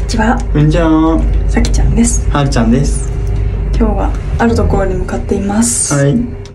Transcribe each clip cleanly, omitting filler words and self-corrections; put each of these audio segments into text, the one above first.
にちは。 こんにちは。 さきちゃんです。 はるちゃんです。 今日はあるところに向かっています。 はい。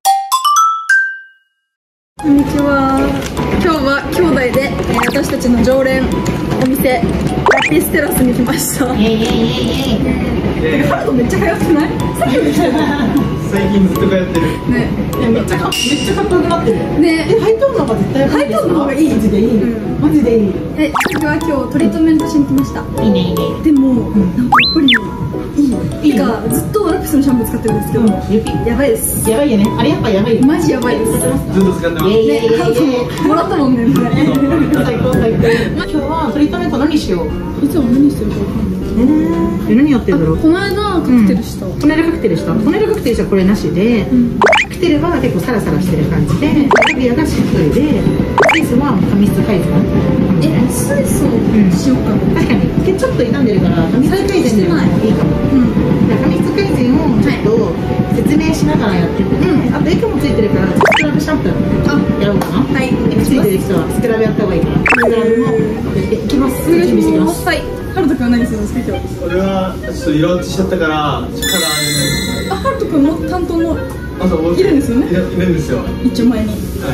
こんにちは。今日は兄弟で、私たちの常連お店ラピステラスに来ました。ハルトめっちゃ通ってない？さっきも来てた。 最近ずっと通ってる。 ね。 めっちゃかっこよくなってる。 ね。 ハイトーンの方が絶対ハイトーンの方がいい。 マジでいい。マジでいい。 さきは今日トリートメントしに来ました。 いいねいいね。 でも、なんかやっぱりいい。てかずっとラピスのシャンプー使ってるんですけど、やばいです。 やばいよね。あれやっぱやばいよ。 マジやばいです。 ずっと使ってます。 ね、ハルトもらったもんね。 最高最高。今日はトリートメント何しよう。 いつも何してるかわかんない。 何やってるんだろう。 この間カクテルした。 この間カクテルした。この間カクテルしたこれなしで、カクテルは結構サラサラしてる感じで、ラビアがしっとりで、スイスは髪質改善。 スイスをしようかな。 確かにちょっと傷んでるから髪質改善でもいいかも。髪質改善をちょっと説明しながらやってて、あとエクもついてるからスクラブシャンプーやろうかな。はい。エクついてる人はスクラブやった方がいいから。スクラブもやっていきます。準備してきます。 はい。ハルト君は何するんですか今日？ 俺はちょっと色落ちしちゃったから力入れない。 ハルト君の担当のいるんですよね。 いるんですよ。 一丁前に。 はい。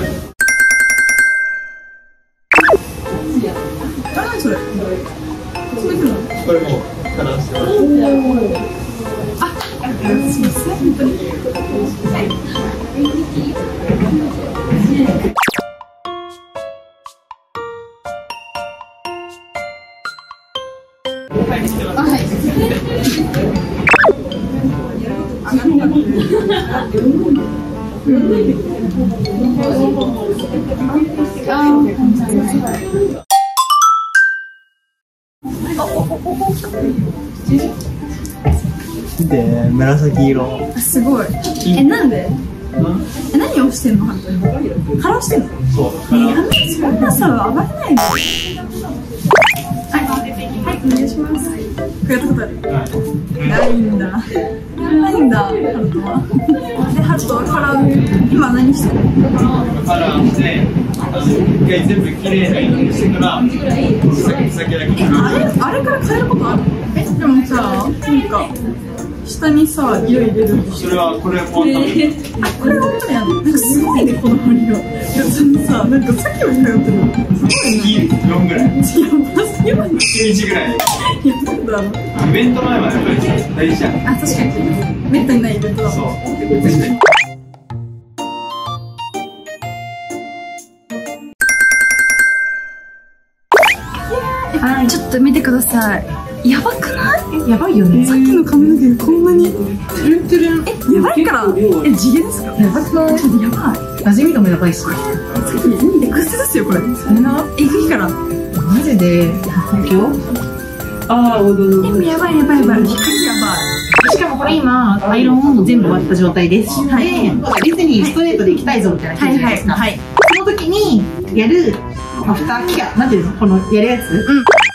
何それ？ これもカラーしてます。 すみません。本当に。 見て、紫色。 すごい。なんで？何をしてんの？カラーしてんの？ そう。 そんなさ上がれないの。はい、お願いします。これやったことある？ないんだ。ないんだ。ハルトは。で、ハルトはカラー今何してる？ カラーして、一回全部きれいな色にしてから先だけ。 あれから変えることある？でもさ、なんか下にさ色入れる。 それはこれもあったの。 これ本当にやる。なんかすごいねこの色。さ、なんかさっきより通ってる。 月4ぐらい。1日ぐらい。イベント前はやっぱり大事じゃん。 あ、確かに。めったにないイベントだもん。 そう。 ちょっと見てください。やばくない？ やばいよね。 さっきの髪の毛こんなにトゥルントゥルン。やばいから。地毛ですか？やばくない？ちょっとやばい。 馴染み度もやばいし。 癖ですよこれ。そんなえぐいから。 マジで本気？ああ、 でもやばいやばいやばい。光やばい。 しかもこれ今アイロンも全部終わった状態です。で、ディズニーストレートで行きたいぞみたいな感じじゃないですか。その時にやるアフターケア、なんていうの、このやるやつ。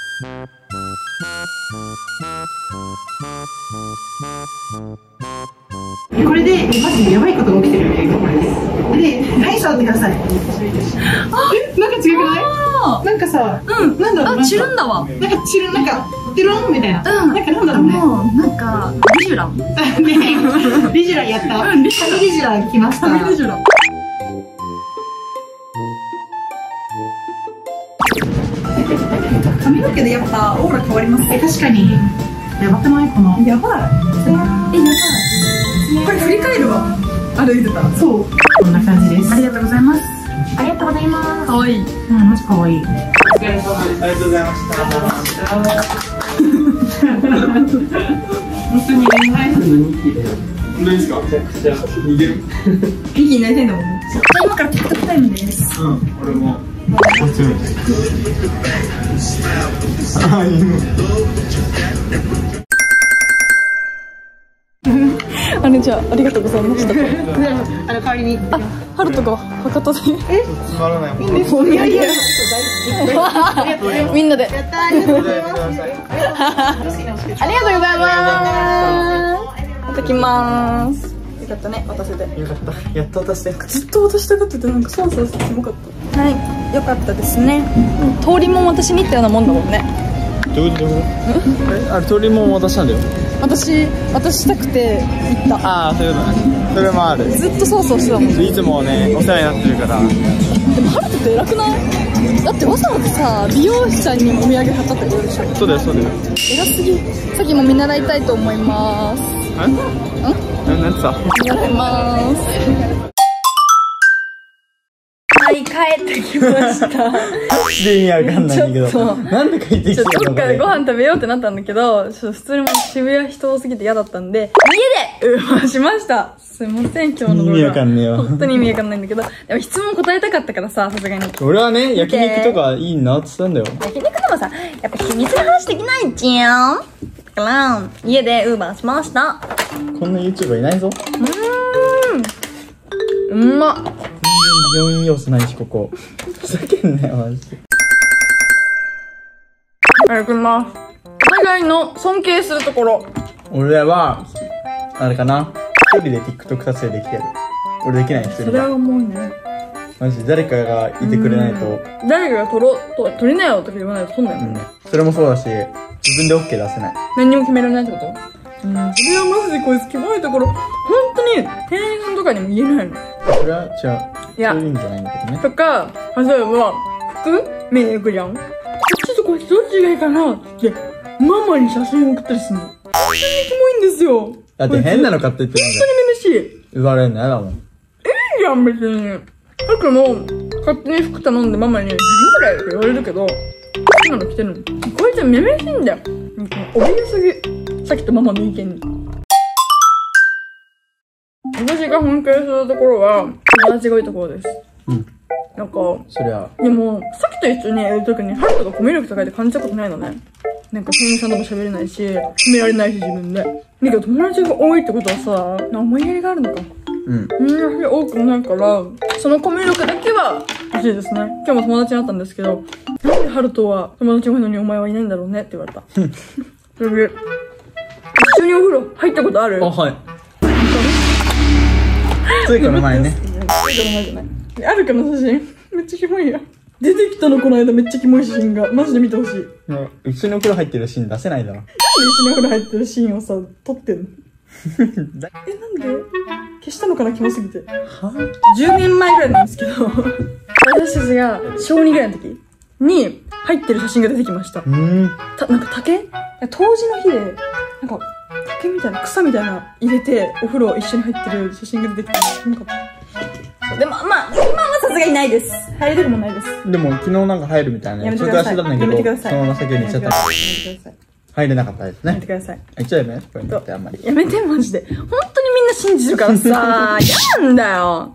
これでマジでやばいことが起きてるっていうこれです。で、はい触ってください。なんか違くない？なんかさ、なんだろう、 あ、チルンだわ。 なんかチルン、なんかテロンみたいな。なんかなんだろうね。 なんかリジュラン。 リジュラやった。髪リジュラ来ました。 髪リジュラン。髪の毛でやっぱオーラ変わりますね。 確かに。やばくないこの。 やばい。やばい。これ振り返るわ。歩いてたら。そう。 こんな感じです。 ありがとうございます。 ありがとうございます。 可愛い。 マジ可愛い。 お疲れ様です。ありがとうございました。 本当に恋愛風の日記で。 本当ですか？めちゃくちゃ逃げる。 いいになりたいんだもんね。じゃあ今からTikTokタイムです。 俺も。あ、犬。 じゃあありがとうございました。 代わりに。 ハルトが博多で。 つまらないもん。 お土産。みんなで。 やったー、ありがとうございます。 ありがとうございます。いただきます。よかったね、渡せて。 よかった。やっと渡してよかった。 ずっと渡したかったてなんかそうそうすごかった。はい、よかったですね。通りも私見たようなもんだもんね。 どうどういうこと？あれ鳥も渡したんだよ。 渡したくて行った。 ああ、そういうことね。それもある。 ずっとそうそうしてたもん。 いつもね、お世話になってるから。 でもハルトって偉くない？だってわざわざさ、美容師さんにもお土産買ったってことでしょ。 そうだよ、そうだよ。 偉すぎ。さっきも見習いたいと思います。 なんてさ。 見習います。はい、帰ってきました。 意味わかんないんだけど。なんで帰ってきたの？ どっかでご飯食べようってなったんだけど、普通に渋谷人多すぎて嫌だったんで、家でウーバーしました。すいません、今日の動画。 意味わかんねえよ。 本当に意味わかんないんだけど、でも質問答えたかったからさ、さすがに。 俺はね、焼肉とかいいなって言ったんだよ。 焼肉でもさ、やっぱ秘密の話できないじゃん。だから、家でウーバーしました。 こんな YouTuber いないぞ。 うまっ。 全然病院要素ないし、ここ。ふざけんなよ、マジで。 ありがとうございます。お互いの尊敬するところ。 俺らは、あれかな。一人で TikTok 撮影できてる。俺できない人それは思うね。 マジで誰かがいてくれないと。 誰かが撮りなよとか言わないと撮んないもんね。 それもそうだし、自分で OK 出せない。 何にも決められないってこと？それはマジでこいつキモいところ、本当に店員さんとかにも言えないの。 それは違う。 いや、 そういうんじゃないんだけどね。 とか、例えば、服見に行くじゃん。こっちとこっちどっちがいいかなって、ママに写真送ったりするの。本当にキモいんですよ。 だって変なの買ってってなんか。 本当にめめしい。 言われるのやだもん。 いいじゃん、別に。服も、勝手に服頼んでママに、何これって言われるけど、好きなの着てるの。こいつめめしいんだよ。おびえすぎ。さっきとママの意見に。私が尊敬するところは、友達がいいところです。 うん。 なんか、 そりゃ。 でも、さっきと一緒にいるときに、ハルトがコミュ力高いって感じたことないのね。なんか店員さんとも喋れないし、決められないし自分で。だけど友達が多いってことはさ、思いやりがあるのか。 うん。 みんな多くないから、そのコミュ力だけは欲しいですね。今日も友達になったんですけど、なんでハルトは友達が多いのにお前はいないんだろうねって言われた。それで、一緒にお風呂入ったことある？ あ、はい。ついこの前ね。 ついこの前じゃない。あるかの写真めっちゃキモいや。出てきたのこの間めっちゃキモい写真が。マジで見てほしい。 一緒にお風呂入ってるシーン出せないだろ。 なんで一緒にお風呂入ってるシーンをさ、撮ってんの？なんで消したのかな、キモすぎて。10年前ぐらいなんですけど、私たちが小2ぐらいの時に入ってる写真が出てきました。なんか竹？当時の日で、なんか竹みたいな、草みたいな入れてお風呂一緒に入ってる写真が出てきて、なんかでも、まあ、今はさすがにないです。入れるもないです。 でも、昨日なんか入るみたいな。 やめてください。やめてください。 そのまま先に行っちゃった。入れなかったですね。 やめてください。 言っちゃうよね、こういうのってあんまり。 やめて、マジで。本当にみんな信じるからさ、嫌なんだよ。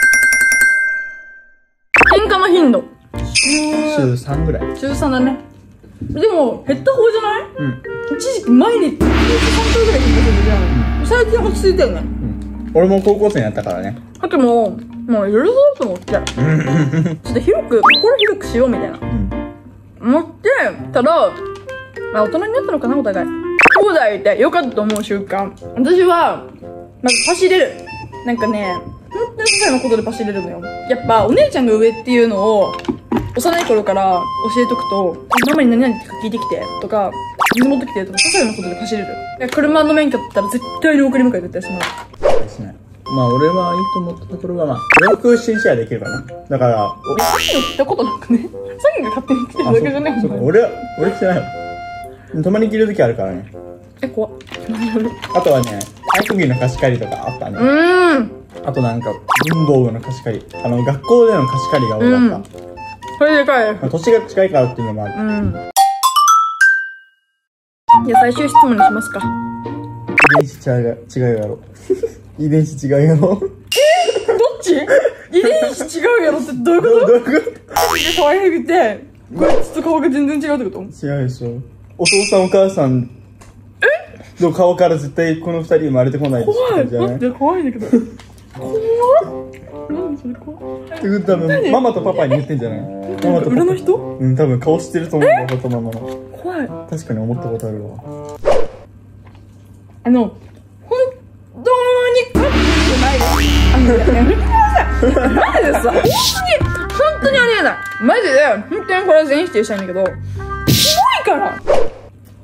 喧嘩の頻度。 週3ぐらい。 週3だね。でも、減った方じゃない？ うん。 一時期毎日、3回ぐらい喧嘩するじゃん。最近落ち着いたよね。 俺も高校生にやったからね。 あともう許そうと思って。ちょっと心広くしようみたいな。思って、ただ、まあ大人になったのかな、お互い。兄弟いてよかったと思う瞬間。私は、まずパシれる。なんかね、本当に些細なことでパシれるのよ。やっぱお姉ちゃんが上っていうのを、幼い頃から教えとくと、ママに何々って聞いてきて、とか、水持ってきて、とか、些細なことでパシれる。車の免許だったら絶対に送り迎え絶対します。 ですね。まあ俺はいいと思ったところはまあ洋服新シェアできるかな。だからさっきの着たことなくね。さっきが勝手に着てるだけじゃねえもん。 俺着てないよ。たまに着るときあるからね。 怖っ。 あとはね、体育着の貸し借りとかあったね。あとなんか文房具の貸し借り、学校での貸し借りが多かった。 これでかい。 年が近いからっていうのもある。 じゃあ最終質問にしますか。 遺伝子違うやろ。遺伝子違うやろ。どっち？遺伝子違うやろってどういうこと？どういうこと？可愛くて、こいつと顔が全然違うってこと？ 違うでしょ。お父さんお母さんの顔から絶対この二人生まれてこないでしょ。 怖い。待って、怖いんだけど。怖っ。何それ怖い。 多分ママとパパに言ってんじゃない？ママとパパ。 裏の人？ うん、多分顔知ってると思うんだよ、パパとママの。 怖い。 確かに思ったことあるわ。 本当にカップじゃないです。やめてください。マジでさ、本当にありえない。マジで、本当にこれは全否定したいんだけど、キモいから。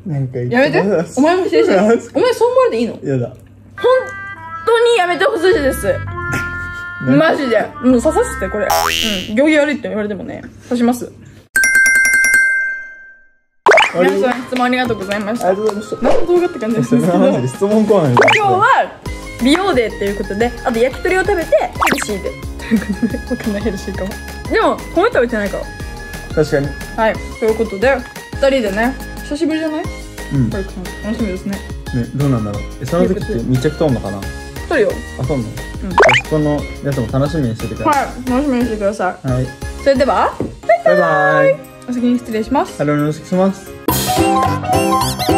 なんかやめて。お前も否定して。お前そう思われていいの？ やだ。 本当にやめてほしいです。マジで。もう刺させて、これ。うん。行儀悪いって言われてもね、刺します。皆さん質問ありがとうございました。 ありがとうございました。 何の動画って感じですけど。 マジで質問コーナーみたいな。 今日は美容デーっていうことで、あと焼き鳥を食べてヘルシーでということで、わかんないヘルシーかも。でも米食べてないから。 確かに。 はい、ということで2人でね、久しぶりじゃない？ うん。 楽しみですね。 ね、どうなんだろう。その時って密着撮んのかな？ 撮るよ。 あ、撮んの？うん。このやつも楽しみにしててください。 はい、楽しみにしてください。 はい。 それではバイバイ。 お先に失礼します。 お先に失礼します。